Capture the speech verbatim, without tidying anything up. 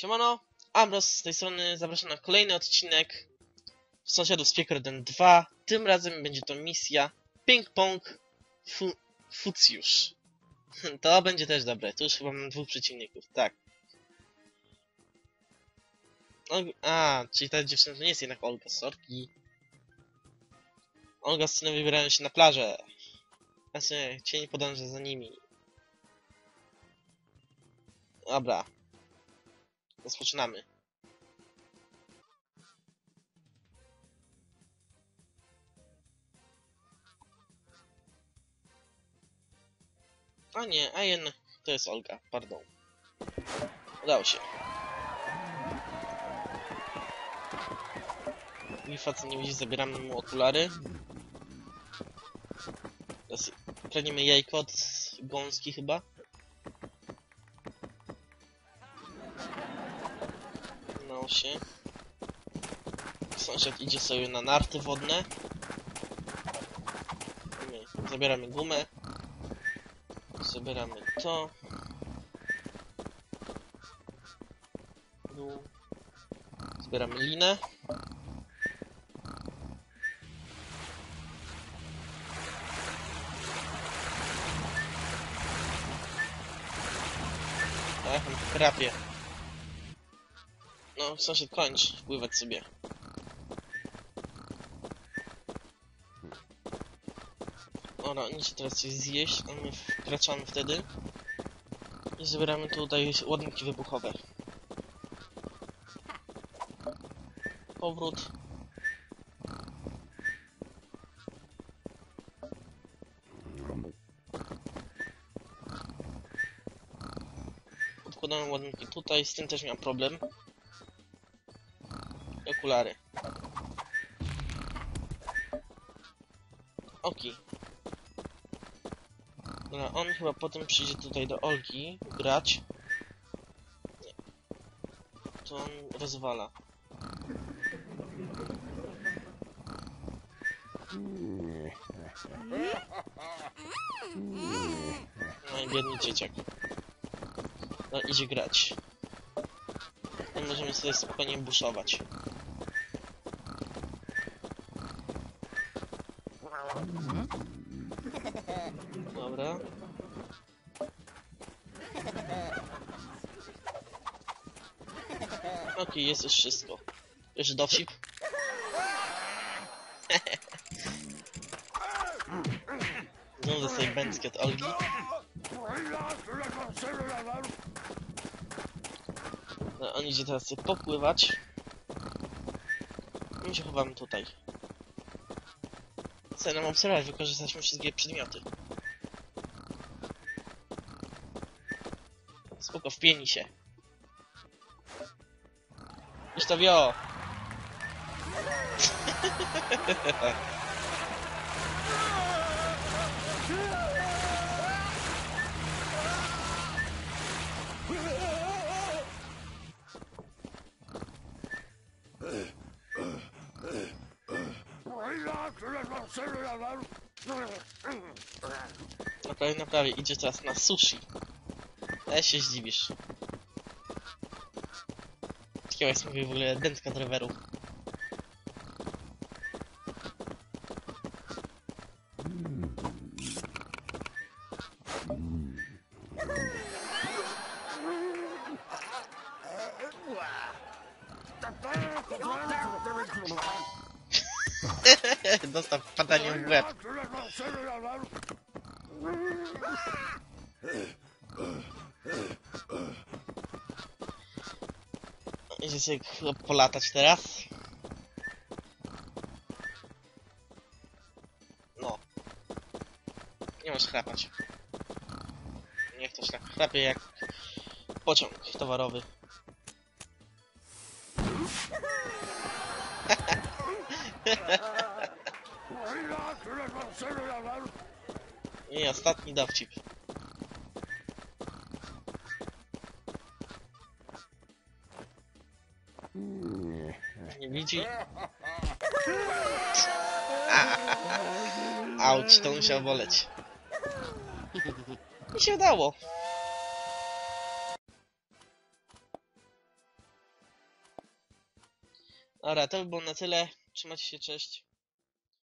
Siemano, Ambros z tej strony, zapraszam na kolejny odcinek Sąsiadów z Piekrodem dwa. Tym razem będzie to misja Ping-Pong fu Fucjusz. To będzie też dobre, tu już chyba mam dwóch przeciwników, tak. A, czyli ta dziewczyna to nie jest jednak Olga, sorki. Olga z synem wybierają się na plażę. Właśnie, cień podąża za nimi. Dobra. Rozpoczynamy. A nie, a jednak to jest Olga, pardon. Udało się. I facet nie widzi, zabieramy mu okulary. Teraz kradniemy jajko od gąski chyba. Udało się. Sąsiad idzie sobie na narty wodne. My zabieramy gumę. Zabieramy to. Zbieramy linę. Ech, on chrapie. No, sąsiad, kończ pływać sobie. Dobra, oni się teraz coś zjeść, a my wkraczamy wtedy. I zabieramy tutaj ładunki wybuchowe. Powrót. Podkładamy ładunki tutaj, z tym też miałem problem. Okulary. Oki. Dobra, on chyba potem przyjdzie tutaj do Olgi grać. Nie. To on rozwala. No i biedny dzieciak. No idzie grać. I możemy sobie spokojnie buszować. Dobra. Okej, okay, jest już wszystko. Jeszcze dowcip. Znowu dostaję bęcki od Olgi. No, on idzie teraz sobie popływać. My się chowamy tutaj. Chcę nam obserwować, wykorzystać wszystkie przedmioty. Spoko, wpieni się. Już to wio! Naprawdę, naprawdę, idzie teraz na sushi. Ale się zdziwisz. Takiego jest mówię w ogóle dętka do roweru. Dostał padaniem w łeb. Idzie sobie polatać teraz. No. Nie masz chrapać. Niech to tak chrapie jak pociąg towarowy. I ostatni dowcip. Nie widzi? Auć, to musiał boleć. Mi się udało. Dobra, to by było na tyle. Trzymajcie się, cześć.